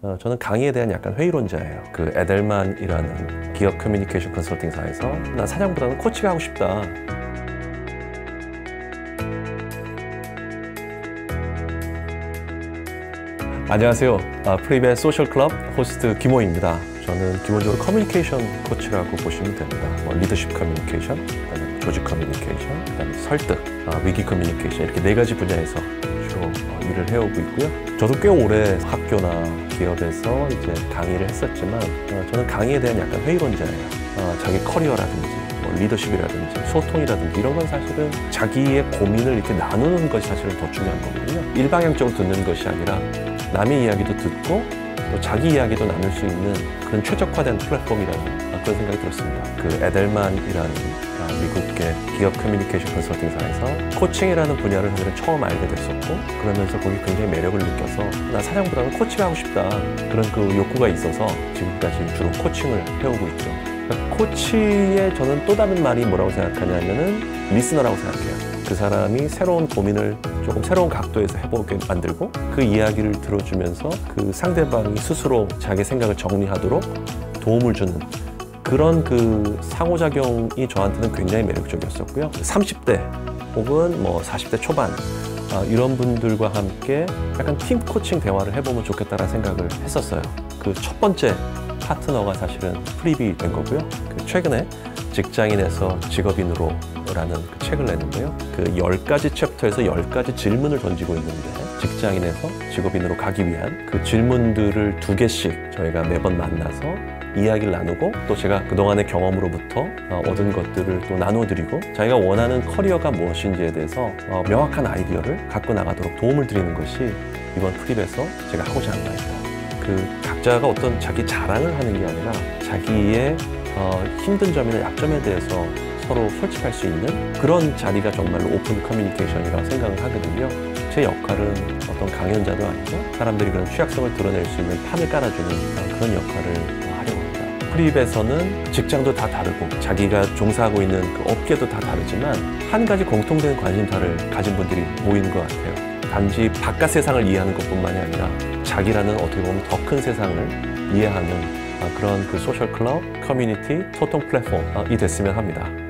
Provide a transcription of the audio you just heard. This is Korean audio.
저는 강의에 대한 약간 회의론자예요. 그 에델만이라는 기업 커뮤니케이션 컨설팅사에서 난 사장보다는 코치가 하고 싶다. 안녕하세요. 프리벳 소셜클럽 호스트 김호입니다. 저는 기본적으로 커뮤니케이션 코치라고 보시면 됩니다. 리더십 커뮤니케이션, 그다음에 조직 커뮤니케이션, 그다음에 설득, 위기 커뮤니케이션 이렇게 4가지 분야에서 주로 일을 해오고 있고요. 저도 꽤 오래 학교나 기업에서 이제 강의를 했었지만 저는 강의에 대한 약간 회의론자예요. 자기 커리어라든지 리더십이라든지 소통이라든지 이런 건 사실은 자기의 고민을 이렇게 나누는 것이 사실은 더 중요한 거거든요. 일방향적으로 듣는 것이 아니라 남의 이야기도 듣고 또 자기 이야기도 나눌 수 있는 그런 최적화된 플랫폼이라는 그런 생각이 들었습니다. 그 에델만이라는 미국의 기업 커뮤니케이션 컨설팅사에서 코칭이라는 분야를 사실은 처음 알게 됐었고, 그러면서 거기 굉장히 매력을 느껴서 나 사장보다는 코치가 하고 싶다, 그런 그 욕구가 있어서 지금까지 주로 코칭을 해오고 있죠. 코치의 저는 또 다른 말이 뭐라고 생각하냐면은 리스너라고 생각해요. 그 사람이 새로운 고민을 조금 새로운 각도에서 해보게 만들고 그 이야기를 들어주면서 그 상대방이 스스로 자기 생각을 정리하도록 도움을 주는 그런 그 상호작용이 저한테는 굉장히 매력적이었었고요. 30대 혹은 40대 초반 이런 분들과 함께 약간 팀 코칭 대화를 해보면 좋겠다라는 생각을 했었어요. 그 첫 번째 파트너가 사실은 프리비 된 거고요. 최근에 직장인에서 직업인으로 라는 그 책을 냈는데요. 그 10가지 챕터에서 10가지 질문을 던지고 있는데 직장인에서 직업인으로 가기 위한 그 질문들을 2개씩 저희가 매번 만나서 이야기를 나누고 또 제가 그동안의 경험으로부터 얻은 것들을 또 나눠드리고 자기가 원하는 커리어가 무엇인지에 대해서 명확한 아이디어를 갖고 나가도록 도움을 드리는 것이 이번 프립에서 제가 하고자 하는 바입니다. 그 각자가 어떤 자기 자랑을 하는 게 아니라 자기의 힘든 점이나 약점에 대해서 서로 솔직할 수 있는 그런 자리가 정말로 오픈 커뮤니케이션이라고 생각을 하거든요. 제 역할은 어떤 강연자도 아니고 사람들이 그런 취약성을 드러낼 수 있는 판을 깔아주는 그런 역할을 하려고 합니다. 프립에서는 직장도 다 다르고 자기가 종사하고 있는 그 업계도 다 다르지만 한 가지 공통된 관심사를 가진 분들이 모이는 것 같아요. 단지 바깥 세상을 이해하는 것뿐만이 아니라 자기라는 어떻게 보면 더 큰 세상을 이해하는 그런 그 소셜 클럽, 커뮤니티, 소통 플랫폼이 됐으면 합니다.